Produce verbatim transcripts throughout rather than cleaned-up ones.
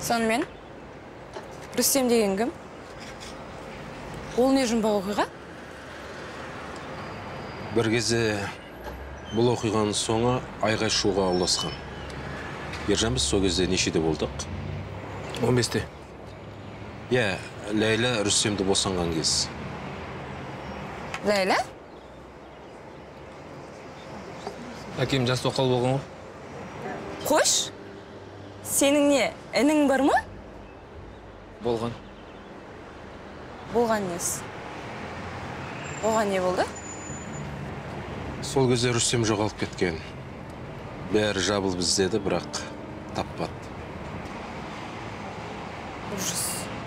Сонымен, Рүстем деген кім? Ол не жұмбақ оқиға? Бір кезде бұл оқиғаның соңы айғай шуға ұласқан. Ержан біз сол кезде нешеде болдық? он бесте. Иә, Ләйлә Рүстемді босанған кез. Ләйлә? Әкем жас тоқал болған ғой. Қош? Сенің не, інің бар ма? Болған. Болған несі? Оған не болды? Сол кезде Рүстем жоғалып кеткен. Бәрі жабыл біздеді, бірақ таппады. Ужас.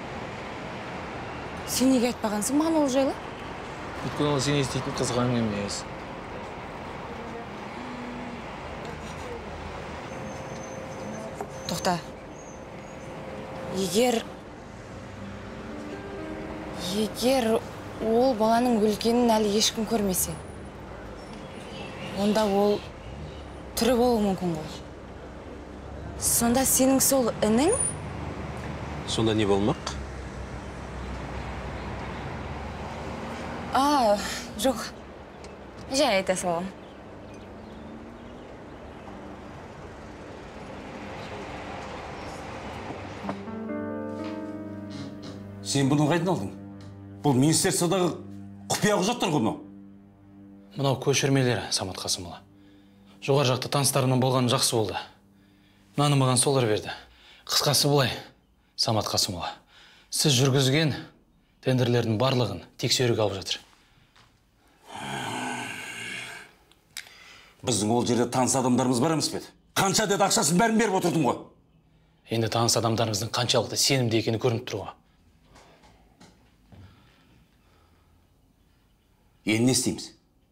Сен неге айтпағансың маған ол жайлы? Өйткені ол сен естейтін қызған емес. Тоқта. Егер... Егер ол баланың өлгенін әлі ешкім көрмесе, онда ол түрі болуы мүмкін ғой. Сонда сенің сол інің? Сонда не болмақ? А, жоқ. Жай айта салам. Сен бұны қайдан алдың? Бұл министерстводағы құпия құжаттар ғой мынау. Мынау көшірмелері, Самат Қасымұлы. Жоғар жақта таныстарынан болған жақсы болды. Мынаны маған солар берді. Қысқасы былай, Самат Қасымұлы. Сіз жүргізген тендерлердің барлығын тексеруге алып жатыр. Біздің ол жерде таныс адамдарымыз бар емес пе? Қанша деді ақшасын бәрін беріп отырдым ғой. Енді таныс адамдарымыздың қаншалықты сенімді екені көрініп тұр ғой. Енді не істейміз?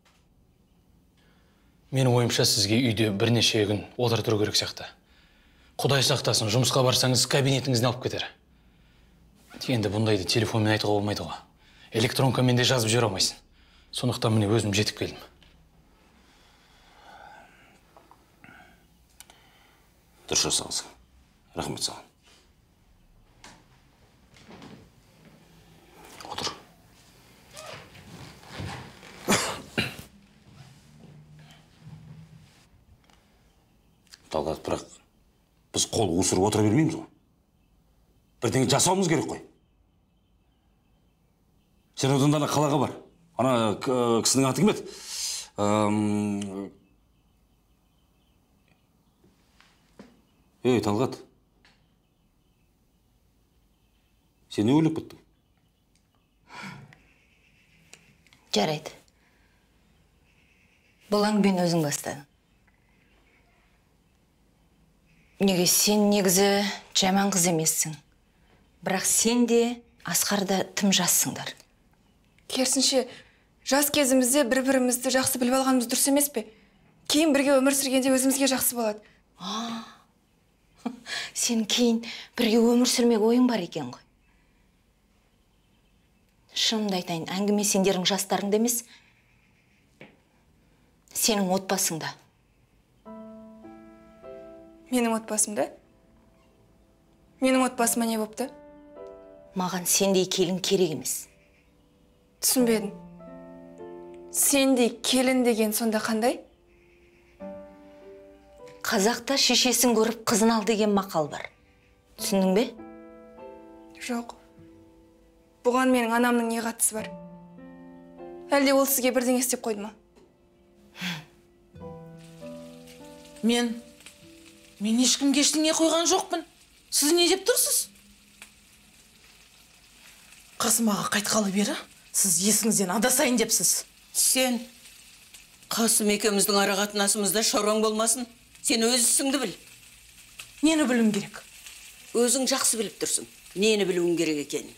Менің ойымша сізге үйде бірнеше күн отыру керек сияқты. Құдай сақтасын, жұмысқа барсаңыз кабинетіңізден алып кетер. Енді бұндайды телефонмен айтуға болмайды ғой. Электронкамен де жазып жүре алмайсың. Сондықтан міне өзім жетіп келдім. Дұрыс жасаңыз. Рахмет саған. Отыр. Талғат, бірақ біз қол ұсырып отыра бермейміз ғой. Бірдеңе жасауымыз керек қой. Сен одан да қалаға бар. Ана кісінің аты кім еді? Ей, Талғат. Сен не ойлап біттің? Жарайды. Бұл әңгімені өзің бастадың. Неге сен негізі жаман қыз емессің. Бірақ сен де Асқарда тым жассыңдар. Керісінше, жас кезімізде бір-бірімізді жақсы біліп алғанымыз дұрыс емес пе? Кейін бірге өмір сүргенде өзімізге жақсы болады. Сен кейін бірге өмір сүрмек ойың бар екен ғой. Шынымды айтайын, әңгіме сендердің жастарыңда емес, сенің отбасыңда. Менің отбасымда? Менің отбасыма не бопты? Маған сендей келін керек емес. Түсінбедім. Сендей келін деген сонда қандай? Қазақта шешесін көріп қызын ал деген мақал бар. Түсіндің бе? Жоқ. Бұған менің анамның не қатысы бар? Әлде ол сізге бірдеңе істеп қойды ма? Мен... Мен ешкімге ештеңе қойған жоқпын. Сіз не деп тұрсыз? Қасым аға қайтқалы бері, сіз есіңізден адасайын депсіз. Сен, Қасым екеуміздің ара қатынасымызда шаруаң болмасын. Сен өзісіңді біл. Нені білуім керек? Өзің жақсы біліп тұрсың. Нені білуің керек екенін.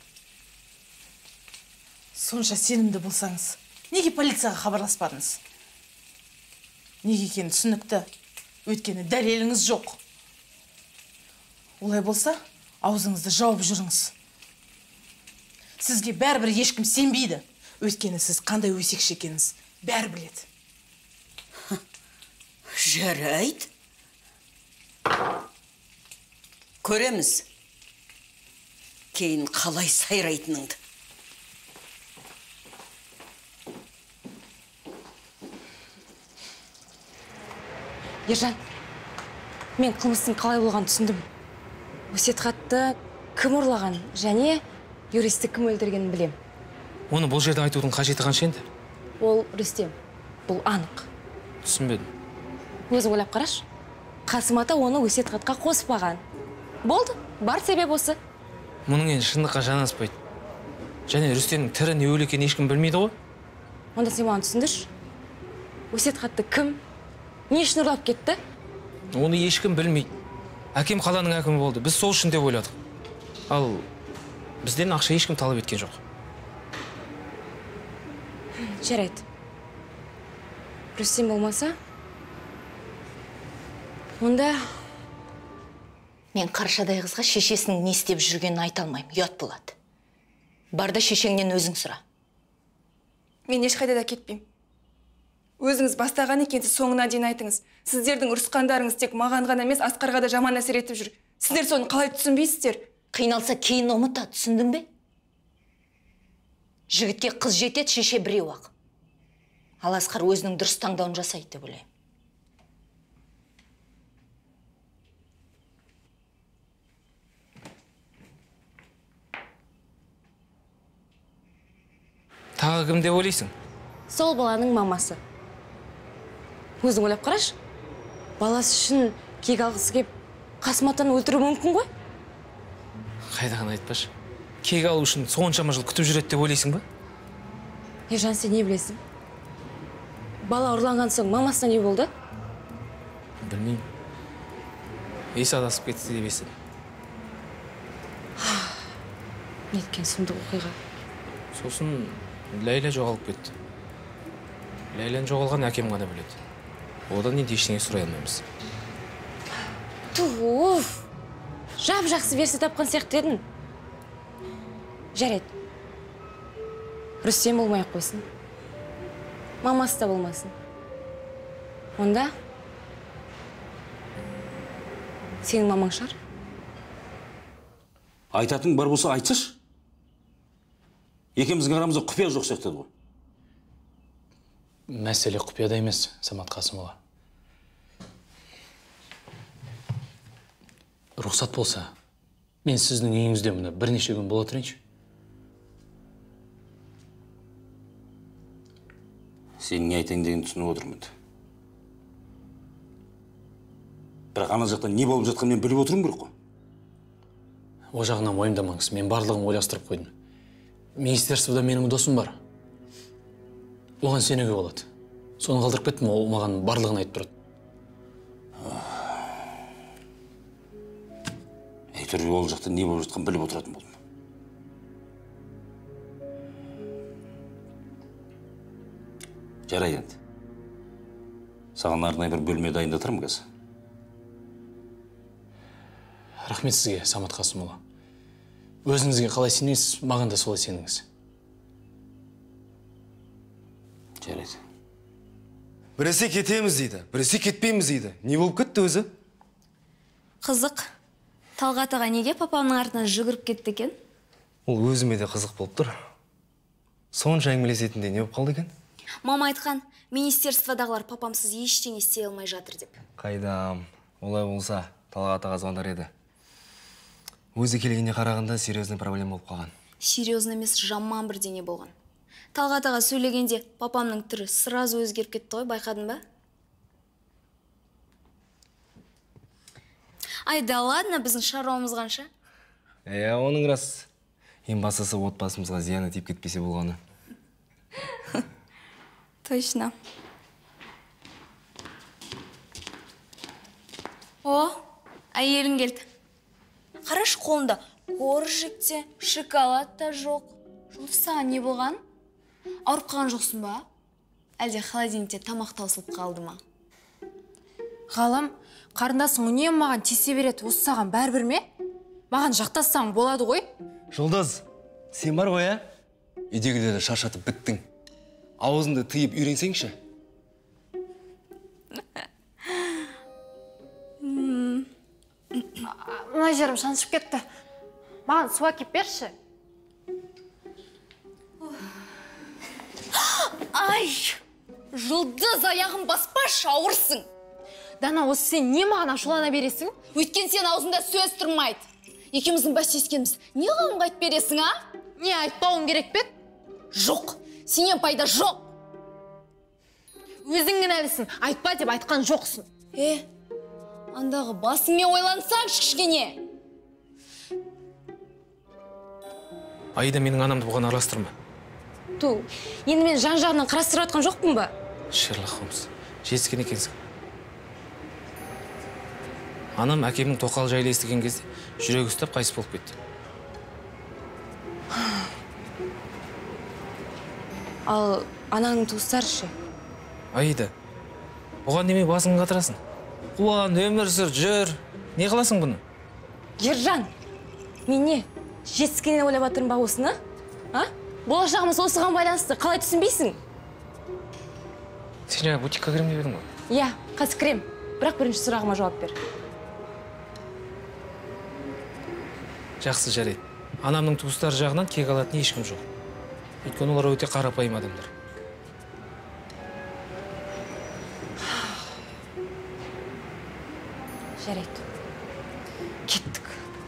Сонша сенімді болсаңыз, неге полицияға хабарласпадыңыз? Неге екені түсінікті, өйткені дәлеліңіз жоқ. Олай болса, аузыңызды жауып жүріңіз. Сізге бәрібір ешкім сенбейді, өйткені сіз қандай өсекші екеніңіз бәрі біледі. Жарайды. Көреміз, кейін қалай сайрайтыныңды. Ержан, мен қылмыстың қалай болғанын түсіндім. Өсиет хатты кім ұрлаған және юристті кім өлтіргенін білем. Оны бұл жерде айтудың қажеті қанша енді? Ол Рүстем. Бұл анық. Түсінбедім. Өзің ойлап қараш. Қасым ата оны өсиет хатқа қоспаған. Болды, бар себеп осы. Мұның енді шындыққа жанаспайды. Және Рүстемнің тірі не өлі екенін ешкім білмейді ғой. Онда сен маған түсіндірші. Өсиет хатты кім, не үшін ұрлап кетті? Оны ешкім білмейді. Әкем қаланың әкімі болды. Біз сол үшін деп ойладық. Ал бізден ақша ешкім талап еткен жоқ. Жарайды. Рүстем болмаса, онда Мен қаршадай қызға шешесінің не істеп жүргенін айта алмаймын, ұят болады. Барда шешеңнен өзің сұра. Мен ешқайда да кетпеймін. Өзіңіз бастаған екенсіз, соңына дейін айтыңыз. Сіздердің ұрысқандарыңыз тек маған ғана емес, Асқарға да жаман әсер етіп жүр. Сіздер соны қалай түсінбейсіздер? Қиналса кейін ұмыта, түсіндің бе? Жігітке қыз жетеді, шеше біреу ақ. Ал Асқар өзінің дұрыс таңдауын жасайды деп ойлаймын. Тағы кім деп ойлайсың? сол баланың мамасы. Өзің ойлап қараш. Баласы үшін кек алғысы кеп, Қасым атаны өлтіру мүмкін ғой? Қайдаған айтпашы. Кек алу үшін соншама жыл күтіп жүреді деп ойлайсың ба? Ержан, сен не білесің? Бала ұрланған соң мамасына не болды? Білмеймін. Ес адасып кетті деп естідім. Неткен сұмдық оқиға. Сосын Ләйлә жоғалып кетті. Ләйлән жоғалған әкем ғана біледі. Одан енді ештеңе сұрай алмаймыз. Туф! Жап жақсы версия тапқан сияқты едің. Жарайды. Рүстем болмай ақ қойсын. Мамасы да болмасын. Онда сенің мамаң шығар? Айтатын бар болса айтсаш. Екеміздің арамызда құпия жоқ сияқты ғой. Мәселе құпияда емес, Самат Қасымова. Рұқсат болса, мен сіздің үйіңізде мұны бірнеше күн бола тұрайыншы. Сенің не айтайын деген түсініп отырмын. Бірақ ана жақтан не болып жатқан мен біліп отырмын керек қой. О жағынан мойындамаңыз, мен барлығын ойластырып қойдым. Министерствода менің досым бар. Оған сенуге болады. Соны қалдырып кеттім, ол маған барлығын айтып тұрады. Әйтеуір ол жақта не болып жатқан біліп отыратын болдым. Жарайды енді. Саған арнайы бір бөлме дайындатырмын қазір. Рахмет сізге, Самат Қасымұлы. Өзіңізге қалай сенесіз, маған да солай сеніңіз. Жарайды. Біресе кетеміз дейді, біресе кетпейміз дейді. Не болып кетті өзі? Қызық. Талғат аға неге папамның артынан жүгіріп кетті екен? Ол өзіме де қызық болып тұр. Сонша әңгімелесетінде не болып қалды екен? Мама айтқан, министерстводағылар папамсыз ештеңе істей алмай жатыр деп. Қайдам, олай болса, Талғат аға звондар еді. Өзі келгенде қарағанда серьезный проблема болып қалған. Серьезный емес, жаман бірдеңе болған. Талғат аға сөйлегенде папамның түрі сразу өзгеріп кетті ғой, байқадың ба? Айда, ладно, біздің шаруамыз қанша? Ә, оның рас. Ең бастысы отбасымызға зияны тиіп кетпесе болғаны. Точно. О, әйелің келді. Қараш, қолында коржик те, шоколад та жоқ. Жұлдыз, саған не болған? Ауырып қалған жоқсың ба? Әлде холодильникте тамақ таусылып қалды ма? Ғалым, қарындасың үнемі маған тисе береді, осы саған бәрібір ме? Маған жақтассаң болады ғой? Жұлдыз, сен бар ғой, ә? Үйдегілерді шаршатып біттің. Аузыңды тыйып үйренсеңші. Мына жерім шаншып кетті. Маған су әкеп берші. Ай, жұлдыз аяғын баспашы, ауырсың. Дана, осы сен не маған ашулана бересің? Өйткен сен аузында сөз тұрмайды. Екеуміздің бәстескеніміз не ғалымға айтып бересің, а? Не айтпауым керек пе? Жоқ, сенен пайда жоқ. Өзің кінәлісің, айтпа деп айтқан жоқсың. Е, андағы басыңмен ойлансаң кішкене. Аида менің анамды бұған араластырма. Ту, енді мен жан-жағынан қарастырып атқан жоқпын ба? Шерлок Холмс, жетіскен екенсің. Анам әкемнің тоқал жайлы естіген кезде жүрегі ұстап қайыс болып кетті. Ал анаңның туыстары ше? Аида, оған неме басын қатырасың? Қуан, өмір сүр, жүр. Не қыласың бұны? Ержан, мен не? Жетіскенен ойлап атырым ба осыны? А? Болашағымыз осыған байланысты, қалай түсінбейсің? Сен жаңа бутикқа кірем деп едің ғой? Иә, қазір кірем. Бірақ бірінші сұрағыма жауап бер. Жақсы, жарайды. Анамның туыстары жағынан кек алатын ешкім жоқ. Өйткені олар өте қарапайым адамдар. Жарайды. Кеттік.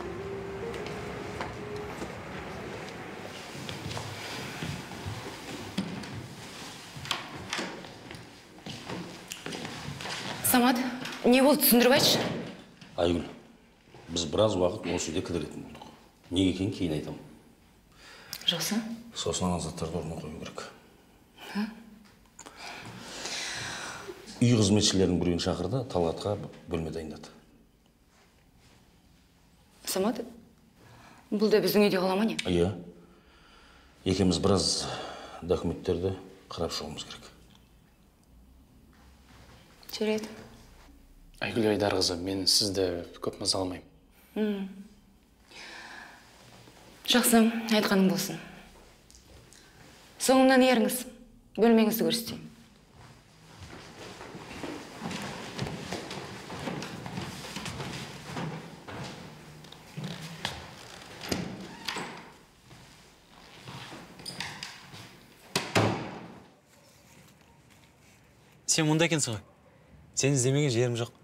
Самат, не болды, түсіндіріп айтшы? Айгүл, біз біраз уақыт осы үйде кідіретін болдық. Неге екенін кейін айтамын. Жақсы. Сосын ана заттарды орнына қою керек. Үй қызметшілерінің біреуін шақырды, Талғатқа бөлме дайындады. Самат, бұл да біздің үйде қала ма не? Иә. Екеуміз біраз документтерді қарап шығуымыз керек. Жарайды. Айгүл Айдарқызы, мен сізді көп мазаламаймын. Жақсы, айтқаның болсын. Соңымнан еріңіз, бөлмеңізді көрсетейін. Сен мұнда екенсің ғой. Сен іздемеген жерім жоқ.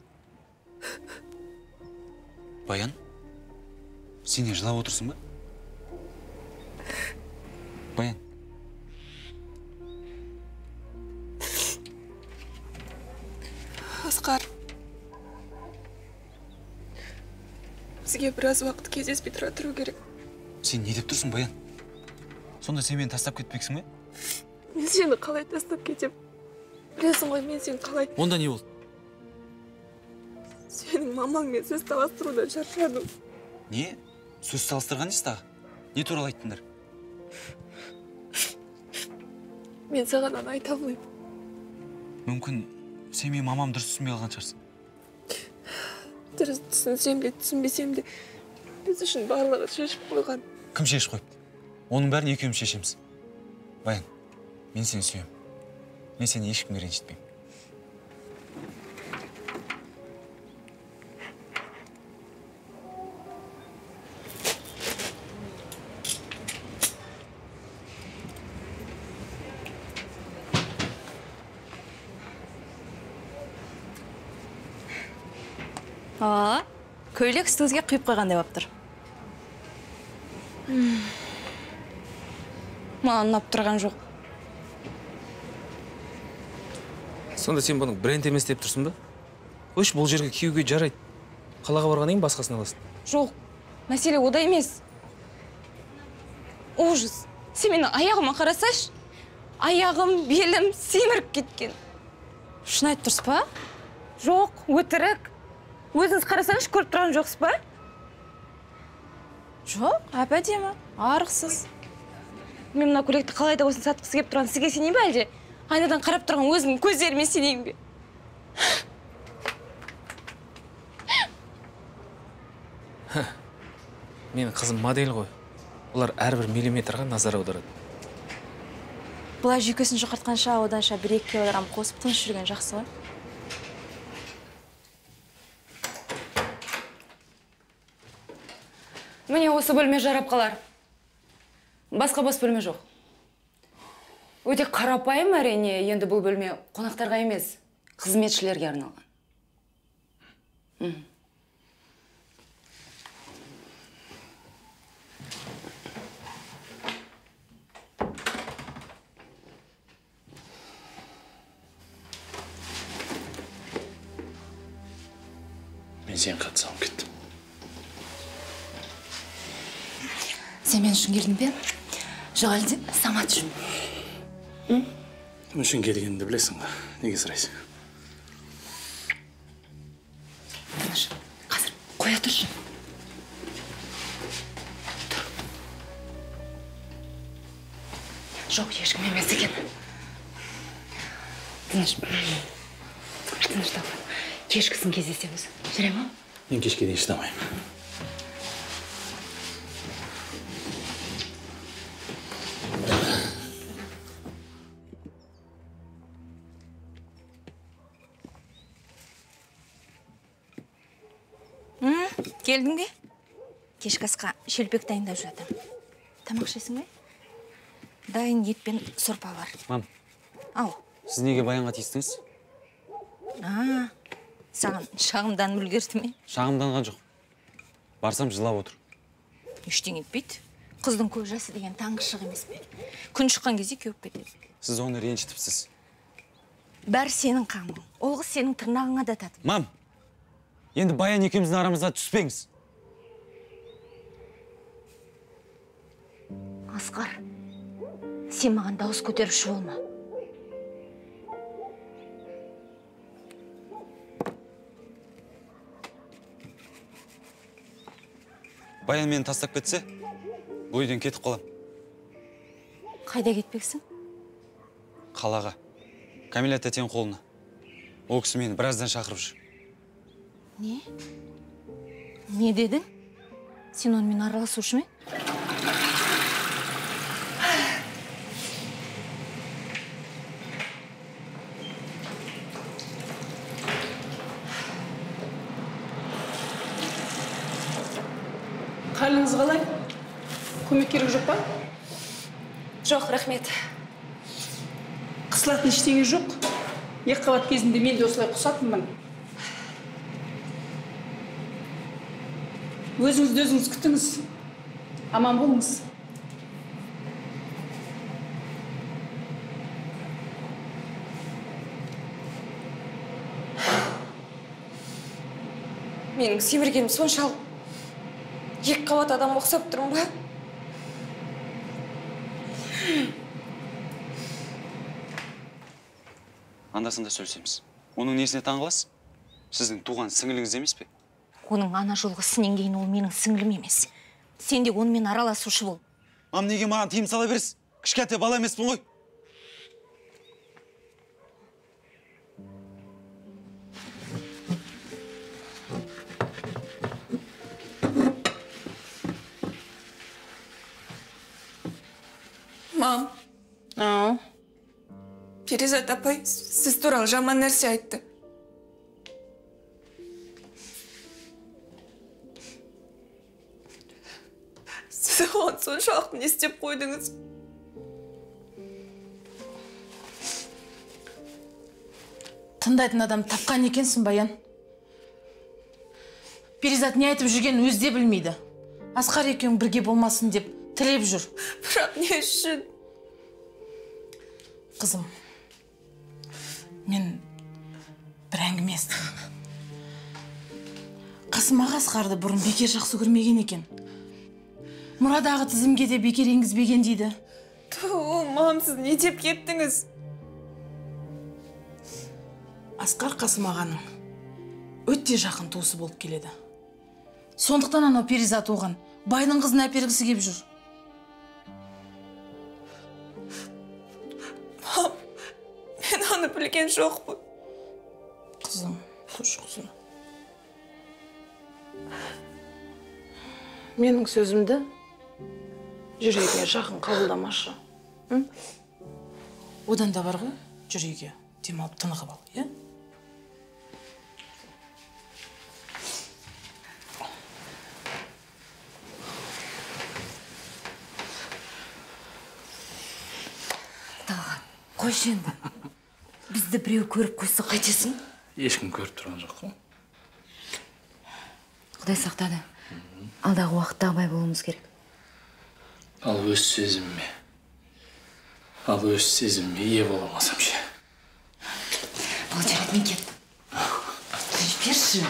Баян, сен не жылап отырсың ба? Баян. Асқар. Бізге біраз уақыт кездеспей тұра тұру керек. Сен не деп тұрсың, Баян? Сонда сен мені тастап кетпексің бе? Мен сені қалай тастап кетем? Білесің ғой, мен сені қалай... Онда не болды? Сенің мамаңмен сөз таластырудан шаршадым. Не? Сөз таластырған несі тағы? Не туралы айттыңдар? Мен саған ана айта алмаймын. Мүмкін сен мен мамам дұрыс түсінбей қалған шығарсың. Дұрыс түсінсем де, түсінбесем де, біз үшін барлығы шешіп қойған. Кім шешіп қойыпты? Оның бәрін екеуміз шешеміз. Баян, мен сені сүйем. Мен сені ешкімге ренжітпеймін. Aa, көйлек үстіңізге құйып қойғандай болып тұр. Маған ұнап тұрған жоқ. Сонда сен бұның бренд емес деп тұрсың ба? Қойшы, бұл жерге киюге жарайды. Қалаға барғаннан кейін басқасын аласың. Жоқ, мәселе ода емес. Ужас. Сен менің аяғыма қарасаш, аяғым, белім семіріп кеткен. Шын айтып тұрсыз ба? Жоқ, өтірік. Өзіңіз қарасаңыз көріп тұрған жоқсыз ба? Жоқ, әп-әдемі, арықсыз. Мен мына көйлекті қалай да осыны сатқысы келіп тұрған сізге сенейін бе әлде? Айнадан қарап тұрған өзімнің көздеріме сенейін бе? Менің қызым модель ғой. Олар әрбір миллиметрға назар аударады. Бұлай жүйкесін жұқартқанша оданша бір-екі килограмм қосып тыныш жүрген жақсы ғой. Міне осы бөлме жарап қалар. Басқа бос бөлме жоқ. Өте қарапайым әрине, енді бұл бөлме қонақтарға емес, қызметшілерге арналған. Мен сен қатсам кеттім. Сен мен үшін келдің бе? Жоқ әлде Самат үшін. Кім үшін келгенімді білесің ба? Неге сұрайсың? Тыныш, қазір қоя тұршы. Жоқ, ешкім емес екен. Тыныш. Тыныш тапыр. Кешкісін кездесеміз. Жүре ма? Мен кешке дейін шыдамаймын. Келдің бе? Кешкі асқа шелпек дайындап жатыр. Тамақ ішесің бе? Дайын ет пен сорпа бар. Мам. Ау. Сіз неге Баянға тиістіңіз? А, саған шағымданып үлгерді ме? Шағымданған жоқ. Барсам жылап отыр. Ештеңе етпейді. Қыздың көз жасы деген таңғы шық емес пе? Күн шыққан кезде кеуіп кетеді. Сіз оны ренжітіпсіз. Бәрі сенің қамың. Ол қыз сенің тырнағыңа да татым. Мам, енді Баян екеуміздің арамызда түспеңіз. Асқар, сен маған дауыс көтеруші болма. Баян мені тастап кетсе, бұл үйден кетіп қалам. Қайда кетпексің? Қалаға. Камила тәтенің қолына. Ол кісі мені біраздан шақырып жүр. Не? Не дедің? Сен онымен араласушы ме? Қалыңыз қалай? Көмек керек жоқ па? Жоқ, рахмет. Қысылатын ештеңе жоқ. Екі қабат кезінде мен де осылай құсатынмын. Өзіңізді өзіңіз күтіңіз. Аман болыңыз. Менің семіргенім соншалық. Екі қабат адам ұқсап тұрмын ба? Анда-санда сөйлесеміз. Оның несіне таңғаласыз? Сіздің туған сіңіліңіз емес пе? Оның ана жолғы сінен кейін ол менің сіңілім емес. Сен де онымен араласушы бол. Мам, неге маған тиым сала бересіз? Кішкентай бала емеспін ғой. Мам. Ау. Перизат апай, сіз туралы жаман нәрсе айтты. Сіз оған соншалықты не істеп қойдыңыз? Тыңдайтын адам тапқан екенсің, Баян. Перизат не айтып жүргенін өзі де білмейді. Асқар екеуің бірге болмасын деп тілеп жүр. Бірақ не үшін? Қызым, мен бір әңгіме естідім. Қасым аға Асқарды бұрын бекер жақсы көрмеген екен. Мұрадағы тізімге де бекер енгізбеген дейді. Ту, мам, сіз не деп кеттіңіз? Асқар Қасым ағаның өте жақын туысы болып келеді. Сондықтан анау Перизат оған байдың қызын әпергісі кеп жүр. Мам, мен оны білген жоқпын. Қызым, қош қызым. Менің сөзімді жүрегіне жақын қабылдамашы. Одан да бар ғой, жүрегі демалып тынығып ал, е? қойшы енді. Бізді біреу көріп қойса қайтесің? Ешкім көріп тұрған жоқ қой. Құдай сақтады. Алдағы уақытта абай болуымыз керек. Ал өз сезіміме, ал өз сезіміме ие бола алмасам ше. Бұл жарайды, мен кеттім. Берші.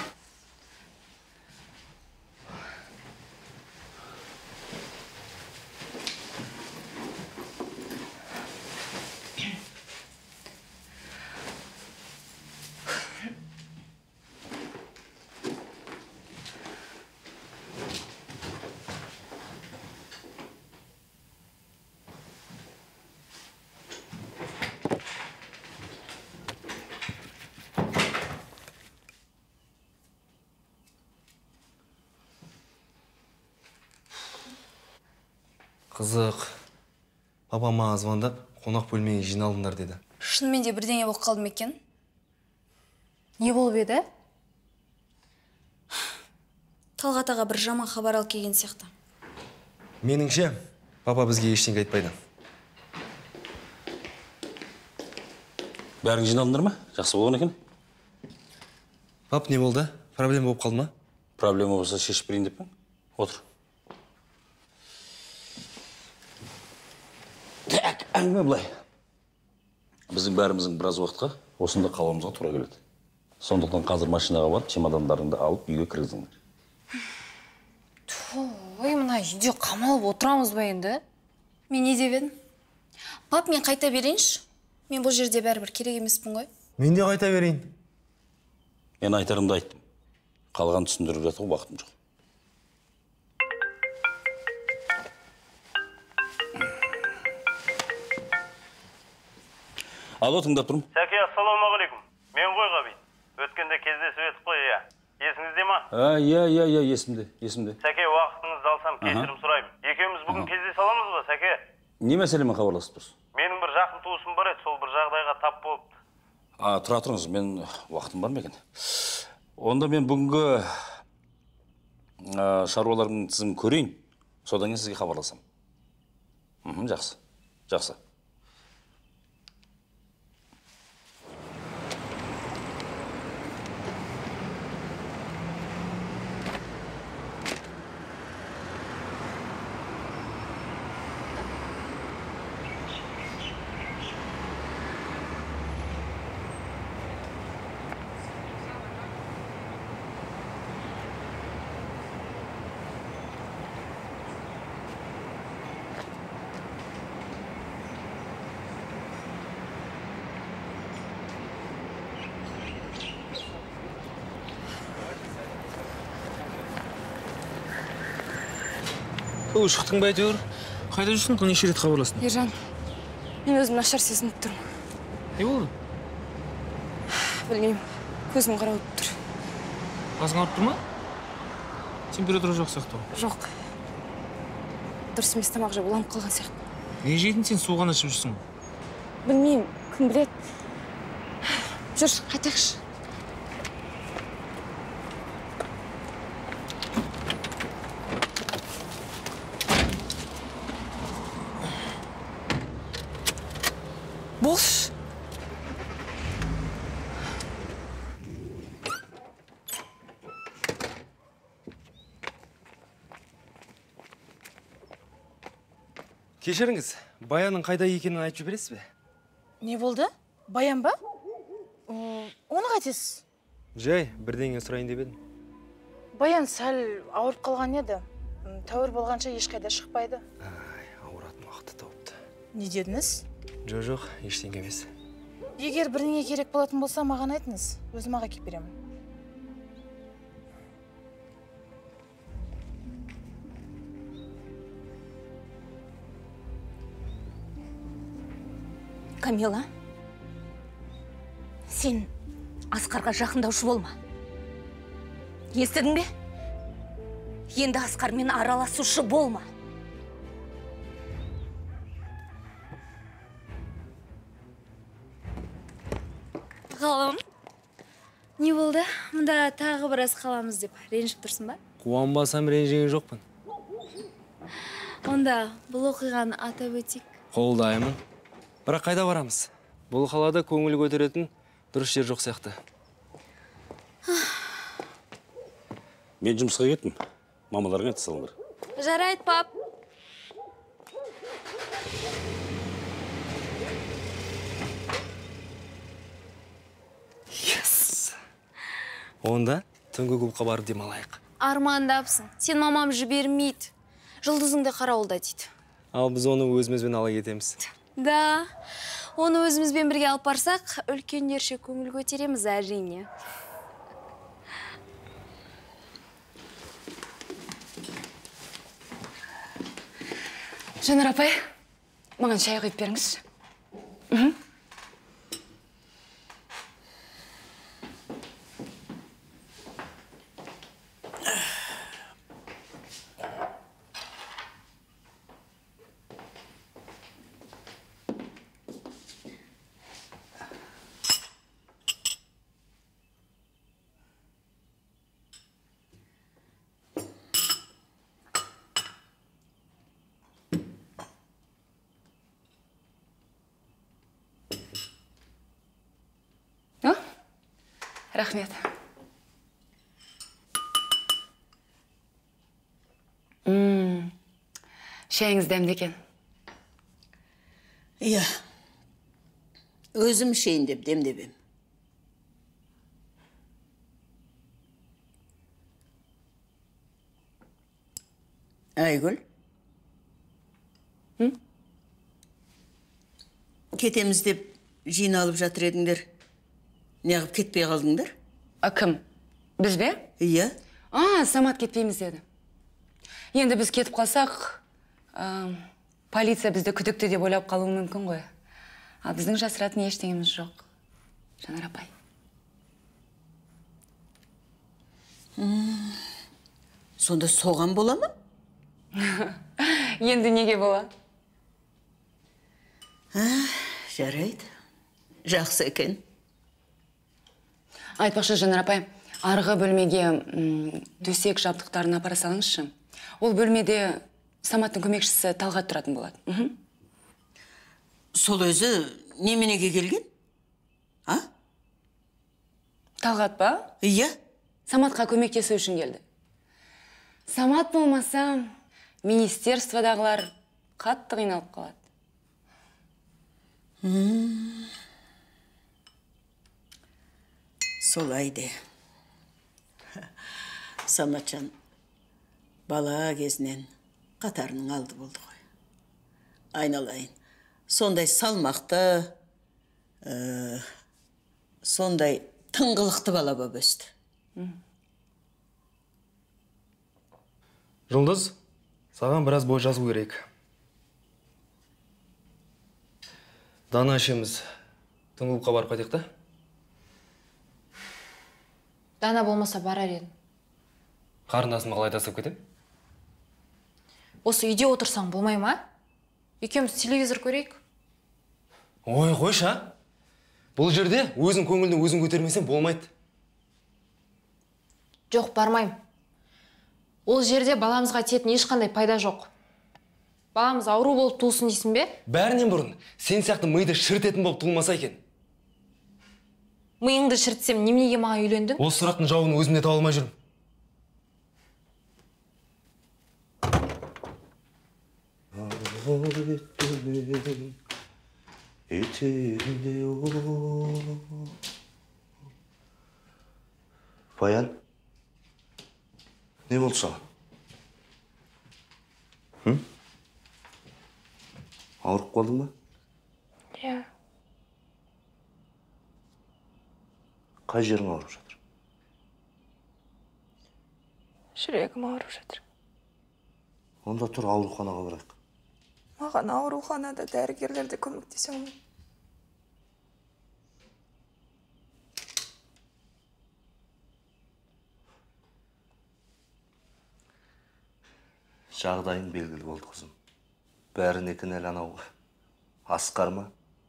Қызық. Папам маған звондап, қонақ бөлмеге жиналдыңдар деді. Шынымен де бірдеңе болып қалдым екен. Не болып еді? Талғат аға бір жаман хабар алып келген сияқты. Меніңше, папа бізге ештеңе айтпайды. Бәрің жиналдыңдар ма? Жақсы болған екен. Пап, не болды? Проблема болып қалды ма? Проблема болса шешіп берейін деп пе? Отыр. Так, әңгіме былай. Біздің бәріміздің біраз уақытқа осында қалуымызға тура келеді. Сондықтан қазір машинаға барып, чемодандарыңды алып үйге кіргізіңдер. Ой, мына үйде қамалып отырамыз ба енді? Мен не деп едім? Пап, мен қайта берейінші. Мен бұл жерде бәрібір керек емеспін ғой. Мен де қайта берейін. Мен айтарымды айттым. Қалған түсіндіріп жатуға уақытым жоқ. Алло, тыңдап тұрмын. Сәке, ассалаумағалейкум. Мен ғой ғабит. Өткенде кездесіп едік қой, иә. Есіңізде ма? А, иә, иә, иә, есімде, есімде. Сәке, уақытыңызды алсам, кешірім сұраймын. Екеуміз бүгін кездесе аламыз ба, Сәке? Не мәселемен хабарласып тұрсыз? Менің бір жақын туысым бар еді, сол бір жағдайға тап болыпты. А, тұра тұрыңыз, мен уақытым бар ма екен? Онда мен бүгінгі шаруалардың тізімін көрейін, содан кейін сізге хабарласам. Мхм, жақсы, жақсы. Өй, шықтың ба әйтеуір? Қайда жүрсің? Неше рет хабарластың? Ержан, мен өзім нашар сезініп тұрмын. Не болды? Білмеймін, көзім қарауып тұр. Басың ауырып тұр ма? Температура жоқ сияқты. Жоқ. Дұрыс емес, тамақ жеп уланып қалған сияқты. Не жедің сен, су ғана ішіп жүрсің? Білмеймін, кім біледі. Жүр, қайтайықшы. Болш. Кешіріңіз, Баянның қайда екенін айтып жібересіз бе? Не болды? Баян ба? Оны қайтесіз? Жай, бірдеңе сұрайын деп едім. Баян сәл ауырып қалған еді. Тәуір болғанша ешқайда шықпайды. Ай, ауыратын уақыты тауыпты. Не дедіңіз? Жо жоқ, ештеңе емес. Егер бірдеңе керек болатын болса, маған айтыңыз. Өзім аға кеп беремін. Камила, сен Асқарға жақындаушы болма. Естідің бе? Енді Асқармен араласушы болма. Ғалым, не болды? Мұнда тағы біраз қаламыз деп ренжіп тұрсың ба? Қуанбасам ренжіген жоқпын. Онда бұл оқиғаны атап өтейік. Қолдаймын. Бірақ қайда барамыз? Бұл қалада көңіл көтеретін дұрыс жер жоқ сияқты. Мен жұмысқа кеттім. Мамаларыңа айта салыңдар. Жарайды, пап. Yes! Онда түнгі клубқа барып демалайық. Армандапсың. Сен мамам жібермейді. Жұлдызыңды қарауылда дейді. Ал біз оны өзімізбен ала кетеміз. Да, оны өзімізбен бірге алып барсақ, үлкендерше көңіл көтереміз әрине. Жанар апай, маған шай құйып беріңізші. Рахмет. Ммм, шайыңыз дәмді екен. Иә, өзім шейін деп демдебем. Айгүл? Кетеміз деп жиналып жатыр едіңдер. Неғып кетпей қалдыңдар? А кім? Біз бе? Иә. А, Самат кетпейміз деді. Енді біз кетіп қалсақ, полиция бізді күдікті деп ойлап қалуы мүмкін ғой. Ал біздің жасыратын ештеңеміз жоқ. Жанар апай. Сонда соған бола ма? Енді неге бола? Жарайды. Жақсы екен. Айтпақшы, Жанар апай, арғы бөлмеге төсек жабдықтарын апара салыңызшы. Ол бөлмеде Саматтың көмекшісі Талғат тұратын болады. Сол өзі неменеге келген? А? Талғат ба? Иә. Саматқа көмектесу үшін келді. Самат болмаса, министерстводағылар қатты қиналып қалады. Солай де. Саматжан бала кезінен қатарының алды болды ғой. Айналайын. Сондай салмақты, сондай тыңғылықты бала боп өсті. Жұлдыз, саған біраз бой жазу керек. Дана ішеміз түнгі клубқа барып қайтайық та? Дана болмаса барар едім. Қарындасым қалай тастап кетем? Осы үйде отырсаң болмай ма? Екеуміз телевизор көрейік. Ой, қойша. Бұл жерде өзің көңілді өзің көтермесең болмайды. Жоқ, бармайым. Ол жерде баламызға тиетін ешқандай пайда жоқ. Баламыз ауру болып туылсын дейсің бе? Бәрінен бұрын сен сияқты миды шіртетін болып туылмаса екен. Миыңды шіртсем, неменеге маған үйлендің? Ол сұрақтың жауабын өзімде таба алмай жүрмін. Баян, не болды саған? Ауырып қалдың ба? Иә. Қай жерің ауырып жатыр? Жүрегім ауырып жатыр. Онда тұр, ауруханаға барайық. Маған ауруханада дәрігерлерде көмектесе алмайды. Жағдайың белгілі болды, қызым. Бәріне кінәлі анау Асқар ма?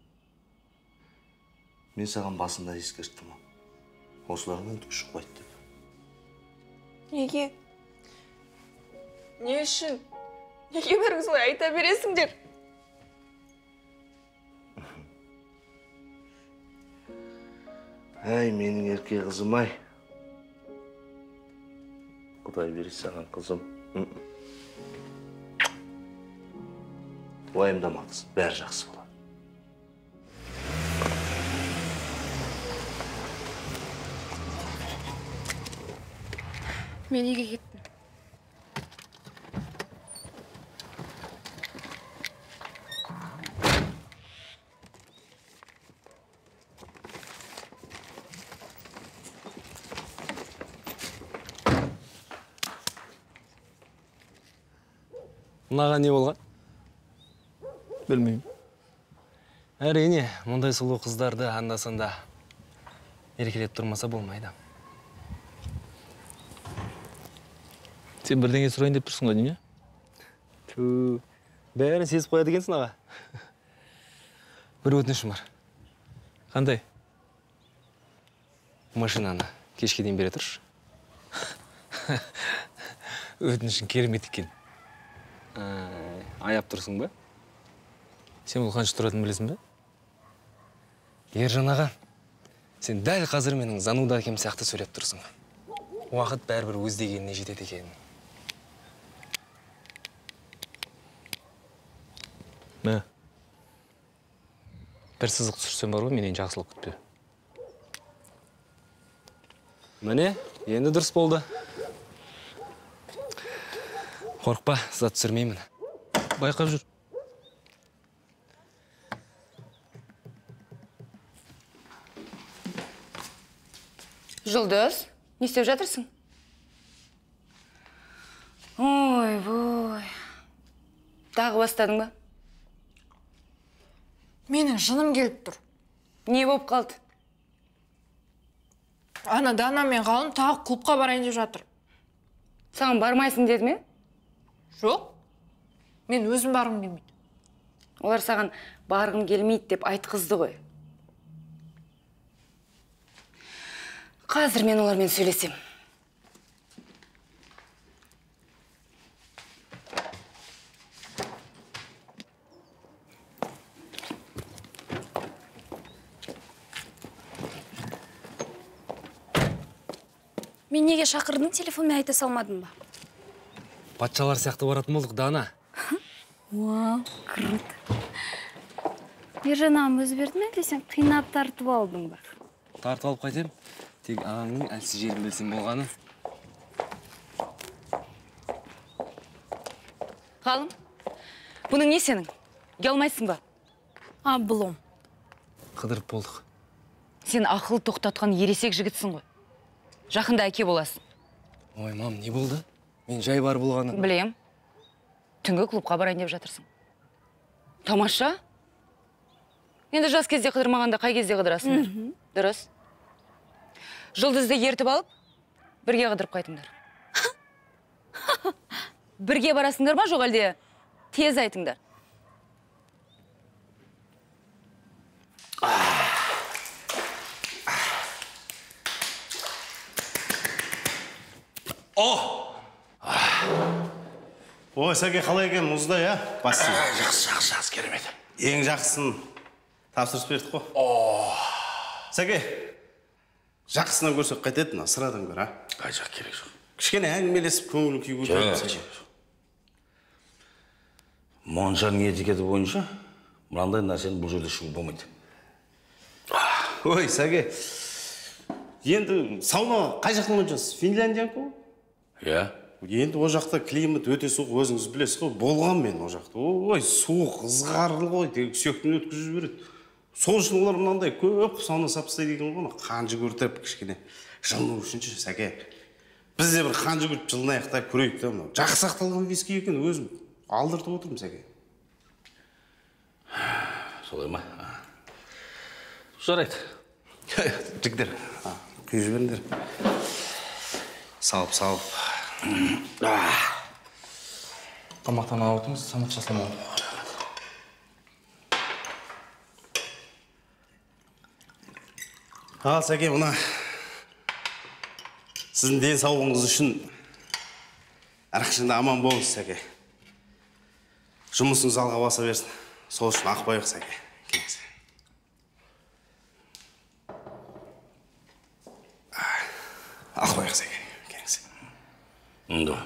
Мен саған басында ескерттім. Осыларынан түк шықпайды деп. Неге? Не үшін? Неге бәрің солай айта бересіңдер? Әй, менің ерке қызым ай. Құдай бересі саған қызым. Уайымдамаңыз, бәрі жақсы болады. Мен үйге кеттім. Мынаға не болған? Білмеймін. Әрине, мұндай сұлу қыздарды анда-санда еркелеп тұрмаса болмайды. Сен бірдеңе сұрайын деп тұрсың ғой, не? Ту, бәрін сезіп қояды екенсің аға. Бір өтінішім бар. Қандай? Машинаны кешке дейін бере тұршы. Өтінішің керемет екен. Аяп тұрсың ба? Сен бұл қанша тұратынын білесің бе? Ержан аға, сен дәл қазір менің зануда әкем сияқты сөйлеп тұрсың. Уақыт бәрібір өз дегеніне жетеді екен. Мә. Бір сызық түсірсем бар ғой, менен жақсылық күтпе. Міне, енді дұрыс болды. Қорқпа, сызат түсірмеймін. Байқап жүр. Жұлдыз, не істеп жатырсың? Ой, бой. Тағы бастадың ба? Менің жыным келіп тұр. Не болып қалды? Ана Дана мен Ғалым тағы клубқа барайын деп жатыр. Саған бармайсың деді ме? Жоқ. Мен өзім барғым келмейді. Олар саған барғым келмейді деп айтқызды ғой. Қазір мен олармен сөйлесем. Мен неге шақырдың, телефонмен айта салмадың ба? Патшалар сияқты баратын болдық, Дана. Вау, круто. Ержан ағам өзі берді ме, десең қинап тартып алдың ба? Тартып алып қайтем. Тек ағаңның әлсіз жерін білсем болғаны. Ғалым, бұның не сенің? Ұялмайсың ба? А, бұлым. Қыдырып болдық. Сен ақыл тоқтатқан ересек жігітсің ғой. Жақында әке боласың. Ой, мам, не болды? Мен жай бар болғаны. Білем. Түнгі клубқа барайын деп жатырсың. Тамаша. Енді жас кезде қыдырмағанда қай кезде қыдырасыңдар? Дұрыс. Жұлдызды ертіп алып, бірге қыдырып қайтыңдар. Бірге барасыңдар ма, жоқ әлде тез айтыңдар. О! Ой, Сәке, қалай екен, мұздай, а? Бассы. Жақсы, жақсы, жақсы, керемет. Ең жақсысын тапсырыс бердік қой. О! Сәке, жақсысынан көрсек қайтеді, сырадан көр, а? Ай, жақ керек жоқ. Кішкене әңгімелесіп, көңіл күй көтеріп. Моншаның этикеті бойынша, мынандай нәрсені бұл жерде шығу болмайды. Ой, Сәке, енді сауна қай жақтың моншасы? Финляндиянікі ғой? Иә. Енді о жақта климат өте суық, өзіңіз білесіз ғой, болған мен о жақта. Ой, суық, ызғарлы ғой, тек сүйектен өткізіп жібереді. Сол үшін олар мынандай көп сауна сапыстайды екен ғой, қан жүгіртіп кішкене жылыну үшінші, Сәке. Біз де бір қан жүгіртіп жылынайық та көрейік та, жақсы сақталған виски екен, өзім алдыртып отырмын, Сәке. Солай ма? Жарайды. Жігдер, құйып жіберіңдер. Салып, салып. Тамақтан алып отырмыз, самат жасамау. Ал, Сәке, мұна сіздің денсаулығыңыз үшін әрқашанда аман болыңыз, Сәке. Жұмысыңыз алға баса берсін. Сол үшін ақпайық, Сәке. Келіңіз. Ақбай қыз екен. Келіңіз. Да.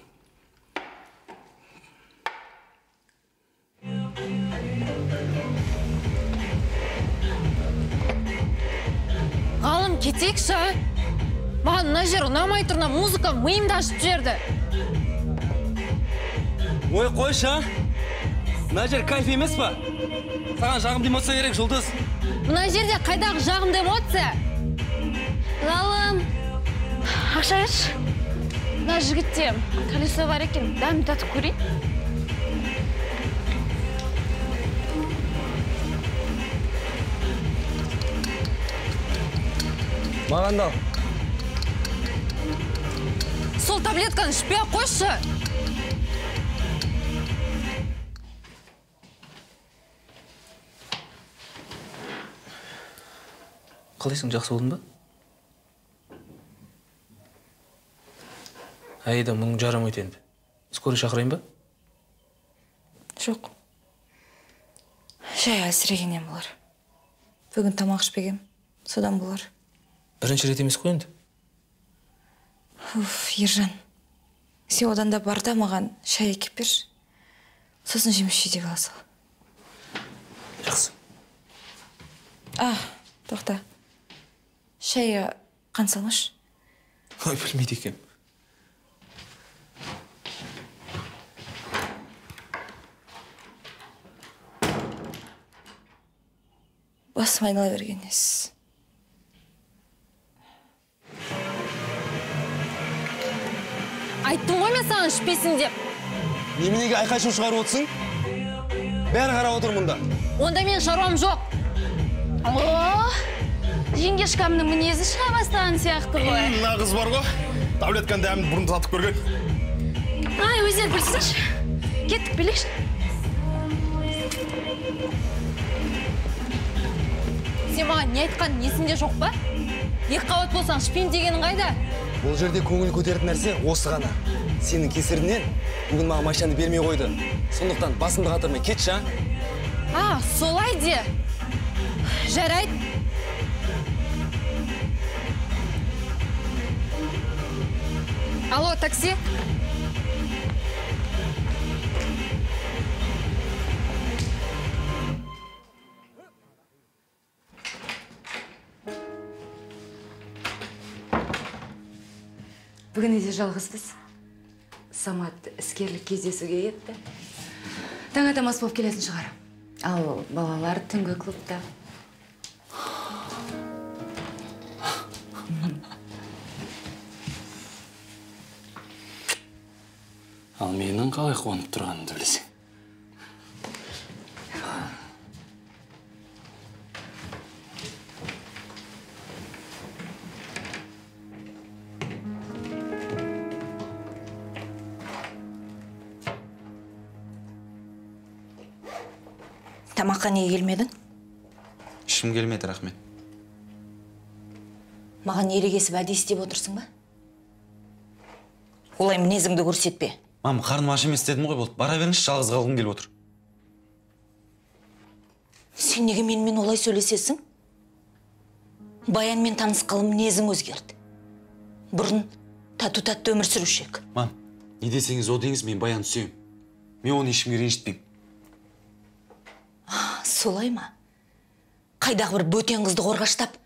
Ғалым, кетейікші. Маған мына жер ұнамай тұрна музыка миымды ашып жіберді. Ой, қойшы, а? Мына жер кайф емес па? Саған жағымды эмоция керек, Жұлдыз. Мына жерде қайдағы жағымды эмоция? Ғалым, ақша берші. Мына жігітте колесо бар екен, дәмін татып көрейін. Маған да ал. Сол таблетканы ішпей ақ қойшы. Қалайсың, жақсы болдың ба? Айда, мұның жарамайды енді. Скорый шақырайын ба? Жоқ. Жай әлсірегеннен болар. Бүгін тамақ ішпегем, содан болар. Бірінші рет емес қой енді. Уф, Ержан, сен одан да бар да маған шай екіп берші. Сосын жеміс жидек ала сал. Жақсы. А, тоқта. Шайы қан салмашы. Ой, білмейді екем. Басым айнала берген ес. Айттым ғой мен саған ішпесін деп. Неменеге айқай-шу шығарып отырсың? Бәрі қарап отыр мұнда. Онда мен шаруам жоқ. О, жеңгешкамның мінезі шыға бастаған сияқты ғой. Мына қыз бар ғой, таблетканы дәмін бұрын татып көрген. Ай, өздері білсінші. Кеттік білікші. Сен маған не айтқан есінде жоқ па? Екі қауат болсаң ішпеймін дегенің қайда? Бұл жерде көңіл көтеріп нәрсе осы ғана. Сенің кесірінен бүгін маған машинаны бермей қойды. Сондықтан басымды қатырмай кетші, а? А, солай де. Жарайды. Алло, такси? Бүгін үйде жалғызбыз. Самат іскерлік кездесуге кетті. Таң атамас болып келетін шығар. Ал балалар түнгі клубта. Ал менің қалай қуанып тұрғанымды білесің. Тамаққа неге келмедің? Ішім келмеді, рахмет. Маған ерегесіп әдейі істеп отырсың ба? Олай мінезіңді көрсетпе. Мам, қарным аш емес дедім ғой, болды. Бара беріңізші, жалғыз қалғым келіп отыр. Сен неге менімен олай сөйлесесің? Баянмен танысқалы мінезің өзгерді. Бұрын тату-татты өмір сүруші ек. Мам, не десеңіз о деңіз, мен Баян сүйем. Мен оны ешкімге ренжітпеймін. Солай ма? Қайдағы бір бөтен қызды қорғаштап?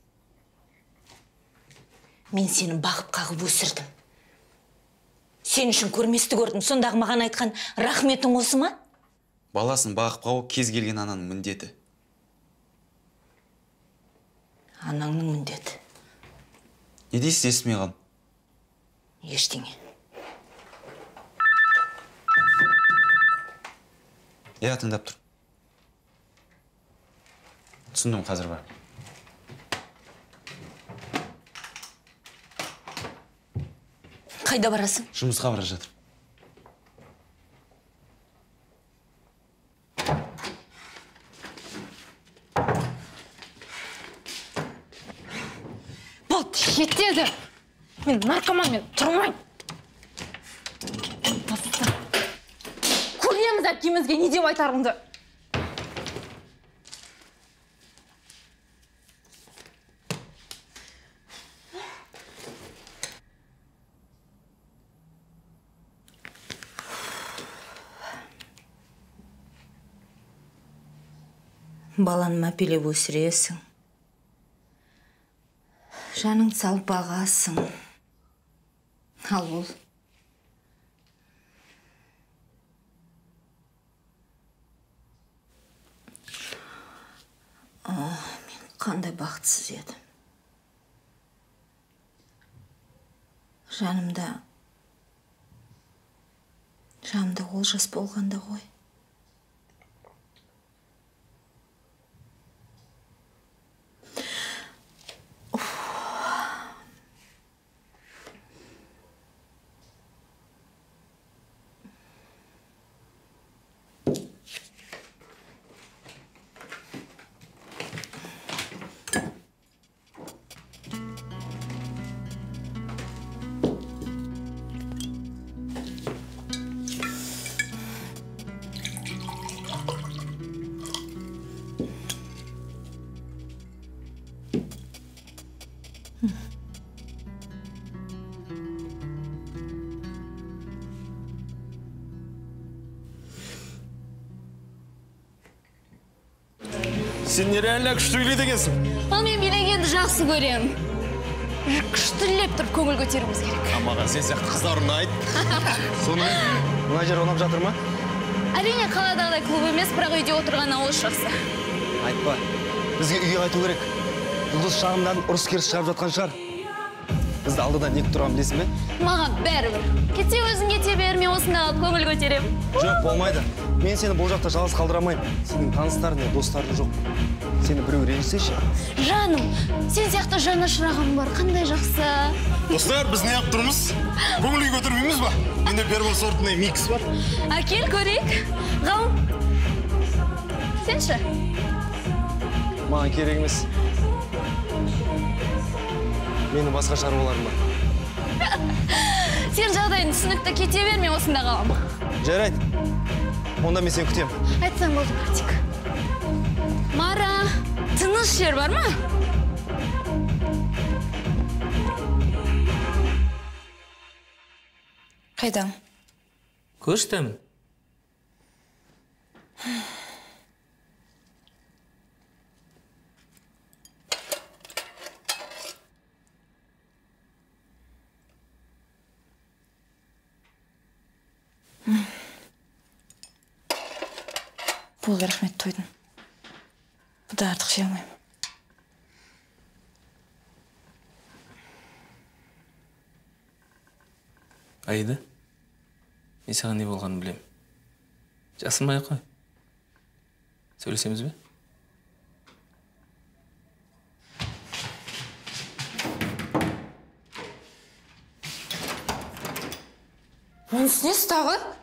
Мен сені бағып қағып өсірдім. Сен үшін көрместі көрдім. Сондағы маған айтқан рахметің осы ма? Баласын бағып қағу кез келген ананың міндеті. Анаңның міндеті. Не дейсіз, естімей қалдым? Ештеңе. Я тыңдап тұр. Түсіндім, қазір бар. Қайда барасың? Жұмысқа бара жатыр. Болды, жетеді. Мен наркоманмен тұрмайын. Көреміз әпкемізге не деп айтарыңды. баланы мәпелеп өсіресің. Жаның салып бағасың. Ал ол. Мен қандай бақытсыз едім. Жанымда, жанымда олжас болғанда ғой. Сен нереально күшті билейді екенсің. Ал мен билегенді жақсы көрем. Күштілеп тұрып көңіл көтеруіміз керек. Маған сен сияқты қыздар ұнайды. Сонымен, мына жер ұнап жатыр ма? Әрине қаладағыдай клуб емес, бірақ үйде отырған ауыз жақсы. Айтпа, бізге үйге қайту керек. Жұлдыз шағымдан ұрыс керіс шығарып жатқан шығар. Бізді алдыда не тұрған білесің бе? Маған бәрібір. Кетсе өзің кете бер, мен осында қалып көңіл көтерем. Жоқ, болмайды. Мен сені бұл жақта жалғыз қалдырамаймын. Сенің таныстарың не достарың жоқ. Сені біреу ренжісеші? Жаным, сен сияқты жаны шырағым бар, қандай жақсы. Достар, біз не қылып тұрмыз? Көңіл күй көтермейміз ба? Менде первый сортный микс бар. Әкел көрейік. Ғалым, сенші? Маған керек емес. Мені басқа шаруаларым бар. Сен жағдайын түсінікті, кете бер, мен осында қалам. Жарайды. Онда мен сені күтем. Айтсаң болды, Мартик. Мара, тыныш жер бар ма? Қайдан? Көштемін. Болды, рахмет, тойдың. Бұда артық жей алмайым. Аида, мен саған не болғанын білем. Жасынбай қой. Сөйлесеміз бе? Онысы несі тағы?